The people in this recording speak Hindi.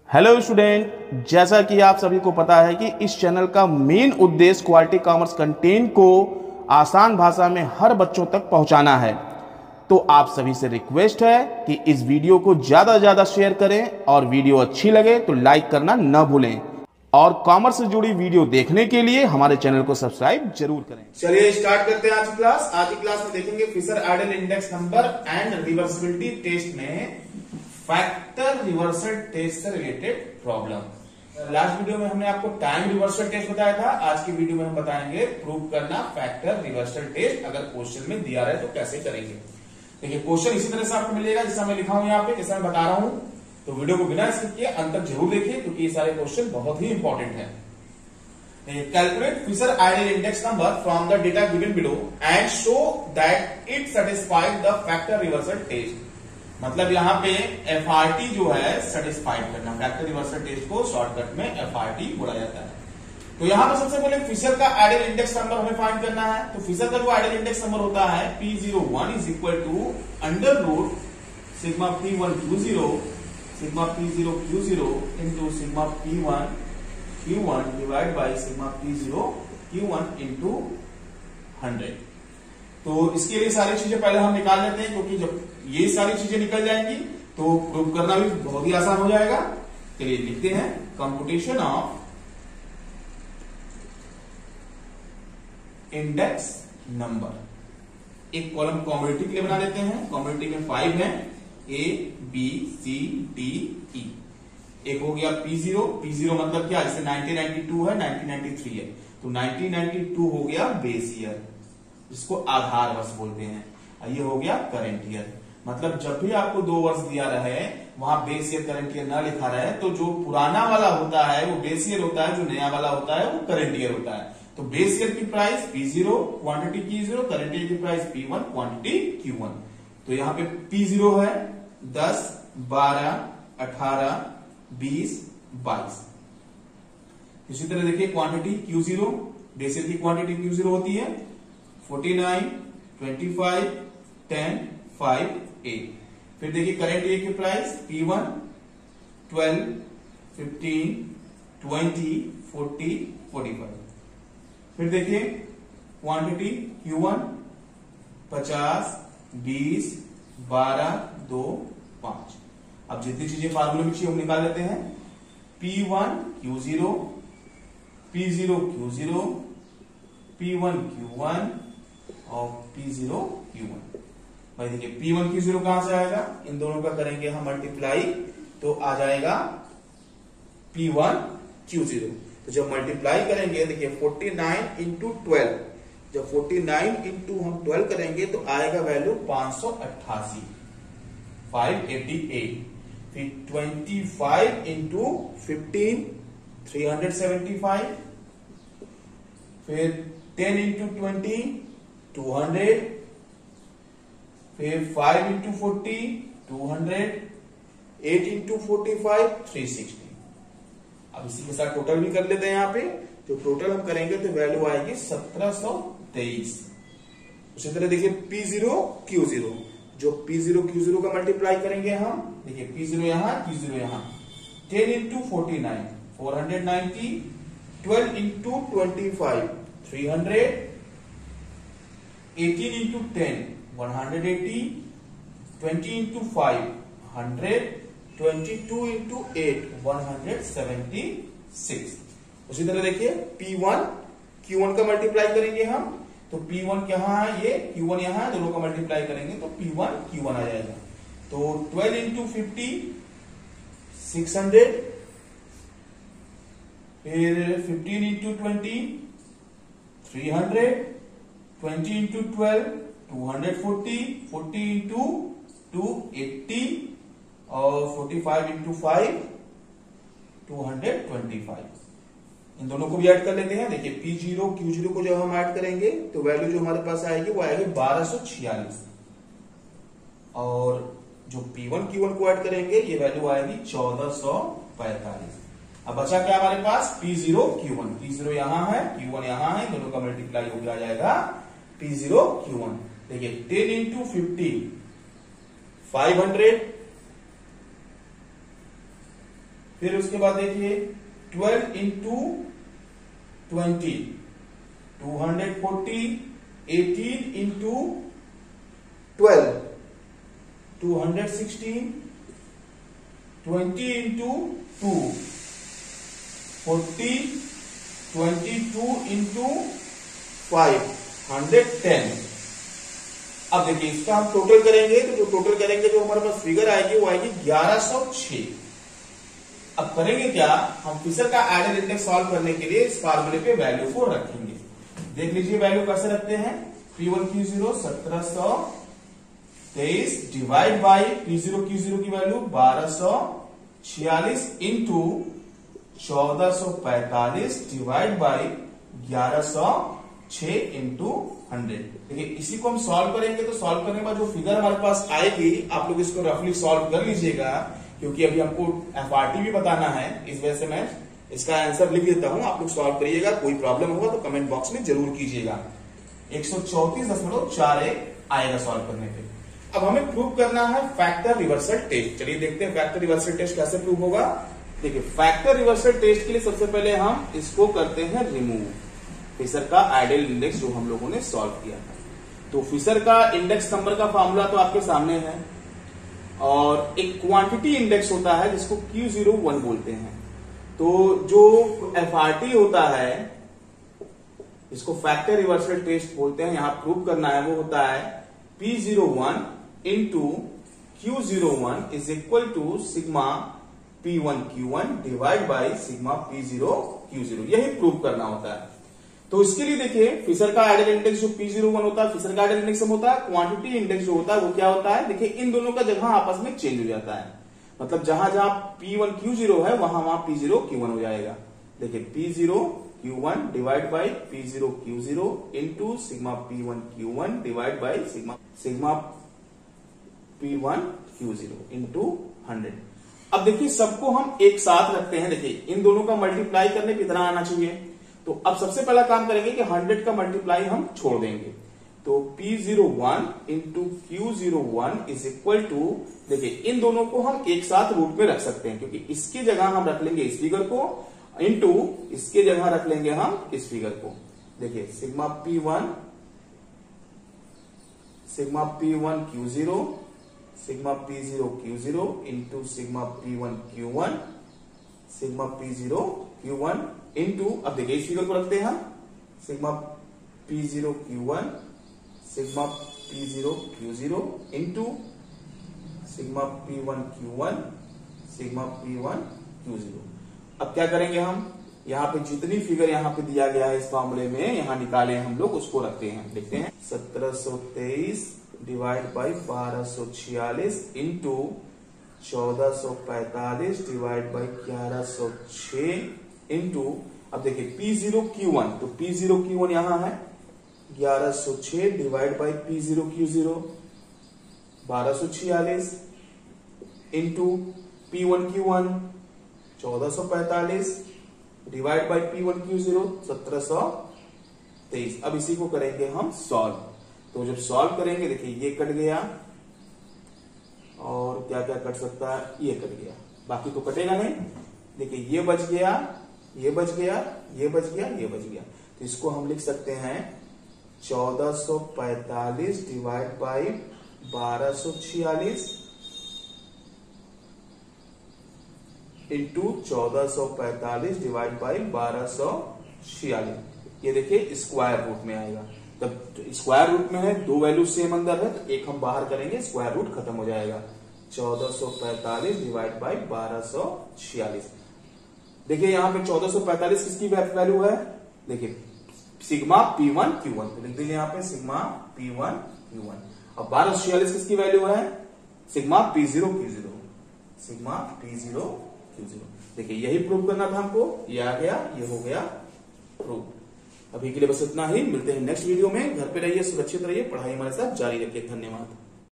हेलो स्टूडेंट, जैसा कि आप सभी को पता है कि इस चैनल का मेन उद्देश्य क्वालिटी कॉमर्स कंटेंट को आसान भाषा में हर बच्चों तक पहुंचाना है। तो आप सभी से रिक्वेस्ट है कि इस वीडियो को ज़्यादा से ज़्यादा शेयर करें और वीडियो अच्छी लगे तो लाइक करना न भूलें और कॉमर्स से जुड़ी वीडियो देखने के लिए हमारे चैनल को सब्सक्राइब जरूर करें। चलिए स्टार्ट करते हैं आज की क्लास। आज की क्लास में देखेंगे Fisher ideal index number and reversibility test में फैक्टर रिवर्सल टेस्ट से रिलेटेड प्रॉब्लम। लास्ट वीडियो में हमने आपको टाइम रिवर्सल टेस्ट बताया था। आज की वीडियो में हम बताएंगे प्रूव करना फैक्टर रिवर्सल टेस्ट अगर क्वेश्चन में दिया रहे तो कैसे करेंगे। देखिए क्वेश्चन इसी तरह से आपको मिलेगा जैसा मैं लिखा हूं यहाँ पे, जैसा मैं बता रहा हूं। तो वीडियो को बिना स्किप किए अंत तक जरूर देखिए क्योंकि ये सारे क्वेश्चन बहुत ही इंपॉर्टेंट है। Calculate Fisher ideal index number from the data given below and show that it satisfied the factor reversal test. मतलब यहाँ पे एफआरटी जो है सेटिस्फाइड करना, फैक्टर रिवर्सल टेस्ट को शॉर्टकट में एफआरटी बोला जाता है। तो यहाँ पे सबसे पहले फिशर का आइडल इंडेक्स नंबर हमें फाइंड करना है। तो फिशर का जो आइडल इंडेक्स नंबर होता है P01 is equal to under root sigma P1 Q0 sigma P0 Q0 into sigma P1 Q1 divide by sigma P0 Q1 into 100। तो इसके लिए सारी चीजें पहले हम निकाल लेते हैं क्योंकि जब ये सारी चीजें निकल जाएंगी तो प्रूव करना भी बहुत ही आसान हो जाएगा। चलिए लिखते हैं कंप्यूटेशन ऑफ इंडेक्स नंबर। एक कॉलम कॉम्युनिटी के लिए बना देते हैं। कॉम्युनिटी में 5 है, A B C D E। एक हो गया P0। P0 मतलब क्या, जैसे 1992 है, 1993 है, तो 1992 हो गया बेस ईयर, जिसको आधार वर्ष बोलते हैं। ये हो गया करंट ईयर। मतलब जब भी आपको 2 वर्ष दिया रहे वहां बेस ईयर करंट ईयर ना लिखा रहे तो जो पुराना वाला होता है वो बेस ईयर होता है, जो नया वाला होता है वो करंट ईयर होता है। तो बेस ईयर की price P0, quantity Q0, current year की प्राइस P1, क्वांटिटी Q1। तो यहाँ पे P0 है 10, 12, 18, 20, 22। इसी तरह देखिए क्वांटिटी Q0, बेस ईयर की क्वांटिटी Q0 होती है 49, 25, 10, 5, 8। फिर देखिए करंट ईयर की प्राइस P1, 12, 15, 20, 40, 45। फिर देखिए क्वांटिटी Q1 50, 20, 12, 2, 5। अब जितनी चीजें फार्मूले में चाहिए हम निकाल लेते हैं। P1 Q0, P0 Q0, P1 Q1 और P0 Q1। भाई देखिए P1 Q0 कहां से आएगा, इन दोनों का करेंगे हम मल्टीप्लाई तो आ जाएगा P1 Q0। तो जब मल्टीप्लाई करेंगे देखिए 49 इंटू 12, जब 49 इंटू हम 12 करेंगे तो आएगा वैल्यू 588, 588। फिर 25 इंटू 15, 375। फिर 10 इंटू 20, 200। फिर 5 इंटू 40, 200। 8 इंटू 45, 360। अब इसी के साथ टोटल भी कर लेते हैं। यहाँ पे जो टोटल हम करेंगे तो वैल्यू आएगी 1723। उसी तरह देखिए P0 Q0, जो P0 Q0 का मल्टीप्लाई करेंगे हम, देखिए P0 यहां, Q0 यहां। 10 into 49, 490। 12 into 25, 300। 18 into 10, 180। 20 into 5, 100। 22 into 8, 176। उसी तरह देखिए P1 Q1 का मल्टीप्लाई करेंगे हम, तो P1 कहां है, ये Q1 यहां है, दोनों का मल्टीप्लाई करेंगे तो P1 Q1 आ जाएगा। तो 12 इंटू 50, 600। फिर 15 इंटू 20, 300। 20 इंटू 12, 240। 40 इंटू 2, 80। और 45 इंटू 5, 225। इन दोनों को भी ऐड कर लेते हैं। देखिए P0 Q0 को जब हम ऐड करेंगे तो वैल्यू जो हमारे पास आएगी वो आएगी 1246। और जो P1 Q1 को ऐड करेंगे ये वैल्यू आएगी 1445। अब बचा क्या हमारे पास, P0 Q1। P0 यहां है, Q1 यहां है, दोनों का मल्टीप्लाई हो जाएगा P0 Q1। देखिए 10 इंटू 50, 500। फिर उसके बाद देखिए 12 इंटू 20 240, 18 इंटू 12 216, 20 इंटू 2 40, 22 इंटू 5 110। अब देखिए इसका हम टोटल करेंगे तो जो टोटल करेंगे जो हमारे पास फिगर आएगी वो आएगी 1106। अब करेंगे क्या, हम फिशर का एडेड इंडेक्स सॉल्व करने के लिए इस फार्मूले पे वैल्यू को रखेंगे। देख लीजिए वैल्यू कैसे रखते हैं। P1Q0 1723 डिवाइड बाई P0Q0 की value 1246 into 1445 divide by 1106 into 100। देखिए इसी को हम सॉल्व करेंगे तो सॉल्व करने के बाद जो फिगर हमारे पास आएगी आप लोग इसको रफली सॉल्व कर लीजिएगा, क्योंकि अभी हमको FRT भी बताना है, इस वजह से मैं इसका आंसर लिख देता हूं, आप लोग सॉल्व करिएगा। कोई प्रॉब्लम होगा तो कमेंट बॉक्स में जरूर कीजिएगा। 134.41 आएगा सॉल्व करने पे। अब हमें प्रूव करना है फैक्टर रिवर्सल टेस्ट। चलिए देखते हैं फैक्टर रिवर्सल टेस्ट कैसे प्रूव होगा। देखिए फैक्टर रिवर्सल टेस्ट के लिए सबसे पहले हम इसको करते हैं रिमूव, फिशर का आइडियल इंडेक्स जो हम लोगों ने सॉल्व किया था। तो फिशर का इंडेक्स नंबर का फॉर्मूला तो आपके सामने है, और एक क्वांटिटी इंडेक्स होता है जिसको Q01 बोलते हैं। तो जो FRT होता है जिसको फैक्टर रिवर्सल टेस्ट बोलते हैं, यहां प्रूव करना है, वो होता है P01 into Q01 is equal to sigma P1Q1 divide by sigma P0Q0। यही प्रूव करना होता है। तो इसके लिए देखिए फिशर का आइडियल इंडेक्स जो P01 होता है, फिशर का आइडियल इंडेक्स होता है, क्वांटिटी इंडेक्स जो होता है वो क्या होता है। देखिए इन दोनों का जगह आपस में चेंज हो जाता है, मतलब जहां जहां P1Q0 है वहां वहां P0Q1 हो जाएगा। देखिए P0Q1 divide by P0Q0 into sigma P1Q1 divide by sigma P1Q0 into 100। अब देखिए सबको हम एक साथ रखते हैं। देखिए इन दोनों का मल्टीप्लाई करने कितना आना चाहिए, तो अब सबसे पहला काम करेंगे कि 100 का मल्टीप्लाई हम छोड़ देंगे। तो P01 into Q01 is equal to, देखिए इन दोनों को हम एक साथ रूट में रख सकते हैं, क्योंकि इसकी जगह हम रख लेंगे इस फिगर को, इंटू इसके जगह रख लेंगे हम इस फिगर को। देखिए sigma P1 Q0 sigma P0Q0 into sigma P1Q1 sigma P0Q1 into, अब देखिए इस फिगर को रखते हैं हम, sigma P0Q1 sigma P0Q0 into sigma P1Q1 sigma P1Q0। अब क्या करेंगे हम, यहाँ पे जितनी फिगर यहाँ पे दिया गया है इस फॉर्मूले में यहाँ निकाले हम लोग उसको रखते हैं। देखते हैं 1723 divide by 1246 into 1445 divide by 1106 into, अब देखिए P0Q1, तो P0Q1 यहां है 1106 divide by P0Q0 1246 into P1Q1 1445 divide by P1Q0 1723। अब इसी को करेंगे हम सॉल्व। तो जब सॉल्व करेंगे देखिए ये कट गया, और क्या क्या कट सकता है, ये कट गया, बाकी तो कटेगा नहीं। देखिए ये बच गया, ये बच गया, ये बच गया, ये बच गया। तो इसको हम लिख सकते हैं 1445 divide by 1246 into 1445 divide by 1246। ये देखिए स्क्वायर रूट में आएगा। तब स्क्वायर रूट में है, दो वैल्यू सेम अंदर है, तो एक हम बाहर करेंगे, स्क्वायर रूट खत्म हो जाएगा। 1445 डिवाइड बाई 1246। देखिए यहां पे 1445 किसकी वैल्यू है, देखिए सिग्मा P1Q1, तो लिख दीजिए यहां पे सिग्मा P1Q1। अब 1246 किसकी वैल्यू है, सिग्मा P0Q0, सिग्मा P0Q0। देखिए यही प्रूव करना था हमको, ये आ गया, ये हो गया प्रूव। अभी के लिए बस इतना ही, मिलते हैं नेक्स्ट वीडियो में। घर पे रहिए, सुरक्षित रहिए, पढ़ाई हमारे साथ जारी रखिए। धन्यवाद।